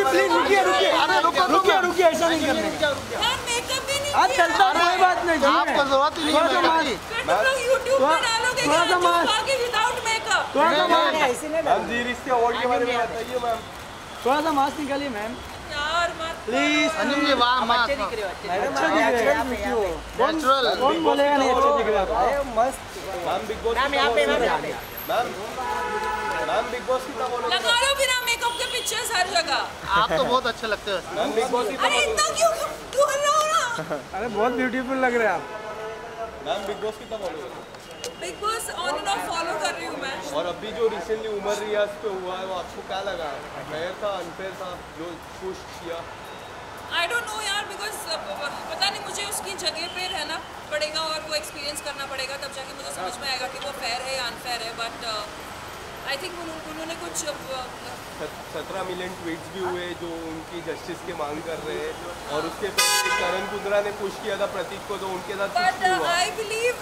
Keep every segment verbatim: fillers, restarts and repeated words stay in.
Please रुकिए रुकिए रुकिए रुकिए ऐसा नहीं करना। मेकअप भी नहीं आज चलता कोई बात नहीं, आपको जरूरत ही नहीं है यूट्यूब पे डालोगे थोड़ा सा मास्क विदाउट मेकअप। थोड़ा सा मास्क मैम जी रिश्ते अवार्ड के बारे में बताइए मैम। थोड़ा सा मास्क निकालिए मैम यार मत प्लीज। अंजुम जी वाह माँ अच्छे दिख रहे हैं। नेचुरल कौन बोलेगा नहीं अच्छे दिख रहे हो? मस्त मैम बिग बॉस मैम यहाँ पे ma'am ma'am ma'am Bigg Boss कितना बोलोगे? लगा लो बिना मेकअप के पिक्चर्स हर जगह। आप तो बहुत अच्छे लगते हैं मैम बिग बॉस अरे इतना क्यों क्यों हल रहा हो ना? अरे बहुत ब्यूटीफुल लग रहे हैं आप। मैम बिग बॉस कितना बोलोगे? Bigg Boss on and off follow कर रही हूँ मैं। और अभी जो रिसेंटली उमर रियाज पे हुआ है वो आपको क्या लगा? फेयर था अनफेयर था जो पुश किया? आई डोंट नो यार बिकॉज पता नहीं मुझे उसकी जगह पे रहना पड़ेगा और वो एक्सपीरियंस करना पड़ेगा तब जाके मुझे समझ में आएगा कि वो फेयर है या अनफेयर है। बट आई थिंक उन्होंने कुछ सत्रह मिलियन ट्वीट्स भी हुए जो उनकी जस्टिस की मांग कर रहे हैं और उसके पहले करण कुंद्रा ने पुश किया था प्रतीक को तो उनके साथ बट आई बिलीव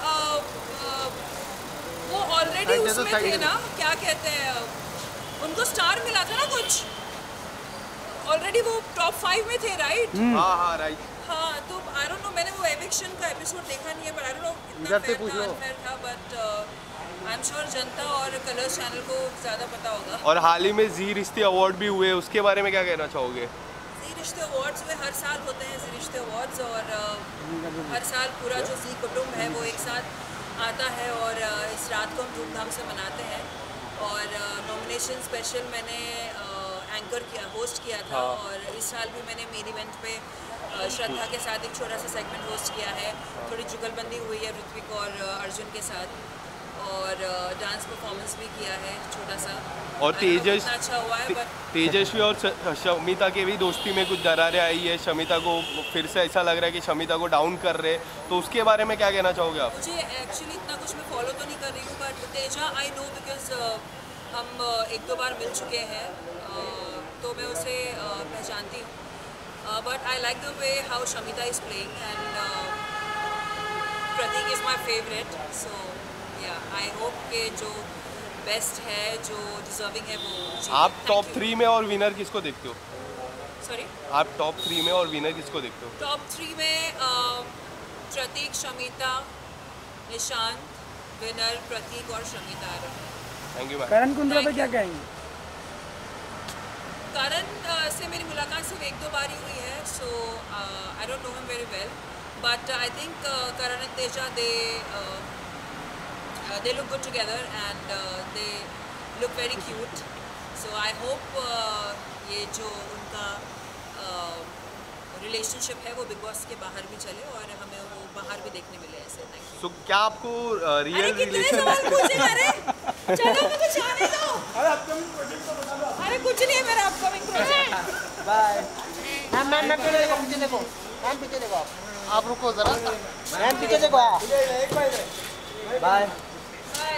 वो ऑलरेडी उसमें थे ना, क्या कहते हैं उनको स्टार मिला था ना कुछ, ऑलरेडी वो टॉप फाइव में थे राइट? हाँ हाँ राइट। हाँ तो आई डोंट नो, मैंने वो एविक्शन का एपिसोड देखा नहीं है बट आई डोंट नो इतना फेयर था अनफेयर था। बट आई एम श्योर जनता और कलर्स चैनल को ज़्यादा पता होगा। और हाल ही में जी रिश्ते अवार्ड भी हुए, उसके बारे में क्या कहना चाहोगे? जी रिश्ते अवार्ड्स में हर साल होते हैं जी रिश्ते अवार्ड्स और uh, हर साल पूरा जो जी कुटुंब है वो एक साथ आता है और uh, इस रात को हम धूमधाम से मनाते हैं। और नॉमिनेशन uh, स्पेशल मैंने एंकर uh, किया होस्ट किया था। हाँ। और इस साल भी मैंने मेन इवेंट पे uh, श्रद्धा के साथ एक छोटा सा सेगमेंट होस्ट किया है। थोड़ी जुगलबंदी हुई है ऋत्विक और uh, अर्जुन के साथ और डांस uh, परफॉर्मेंस भी किया है छोटा सा। और तेजस अच्छा हुआ है बट तेजस्वी और शमिता के भी दोस्ती में कुछ दरारें आई है। शमिता को फिर से ऐसा लग रहा है कि शमिता को डाउन कर रहे, तो उसके बारे में क्या कहना चाहोगे आप? मुझे एक्चुअली इतना कुछ मैं फॉलो तो नहीं कर रही हूँ but Teja I know because हम uh, एक दो बार मिल चुके हैं uh, तो मैं उसे uh, पहचानती हूँ। But I like the way how Shamita is playing and Pratik is my favourite. So yeah I hope के जो बेस्ट है जो डिजर्विंग है वो जीते। आप टॉप थ्री में और विनर किसको देखते हो? सॉरी आप टॉप थ्री में और विनर किसको देखते हो? टॉप थ्री में प्रतीक, शमिता, निशांत, विनर प्रतीक और Shamita. Thank you ma'am. Karan Kundra पे क्या कहेंगे? करण से मेरी मुलाकात सिर्फ एक दो बार ही हुई है so I don't know him very well but I think Karan and Teja they Uh, they look good together and uh, they look very cute. So I hope uh, ये जो उनका रिलेशनशिप uh, है वो बिग बॉस के बाहर भी चले और हमें वो बाहर भी देखने मिले ऐसे। Thank you. So क्या आपको रियल uh, रिलेशन अरे चलो मुझे कुछ आने दो। अरे अपकमिंग प्रोजेक्ट तो बता दो। अरे कुछ नहीं है मेरा upcoming project. Bye ma'am ma'am ma'am पीछे देखो पीछे देखो मैम पीछे देखो आप आप रुको जरा मैम पीछे देखो आप बाय बाय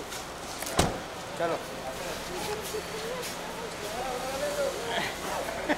चलो